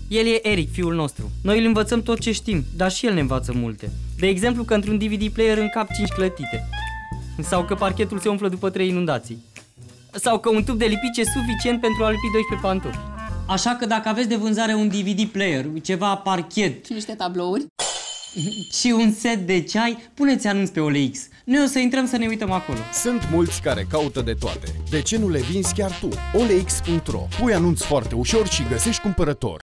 El e Eric, fiul nostru. Noi îl învățăm tot ce știm, dar și el ne învață multe. De exemplu că într-un DVD player încap 5 clătite. Sau că parchetul se umflă după 3 inundații. Sau că un tub de lipici e suficient pentru a lipi 12 pantofi. Așa că dacă aveți de vânzare un DVD player, ceva parchet și niște tablouri și un set de ceai, puneți anunț pe OLX. Noi o să intrăm să ne uităm acolo. Sunt mulți care caută de toate. De ce nu le vinzi chiar tu? OLX.ro. Pui anunț foarte ușor și găsești cumpărător.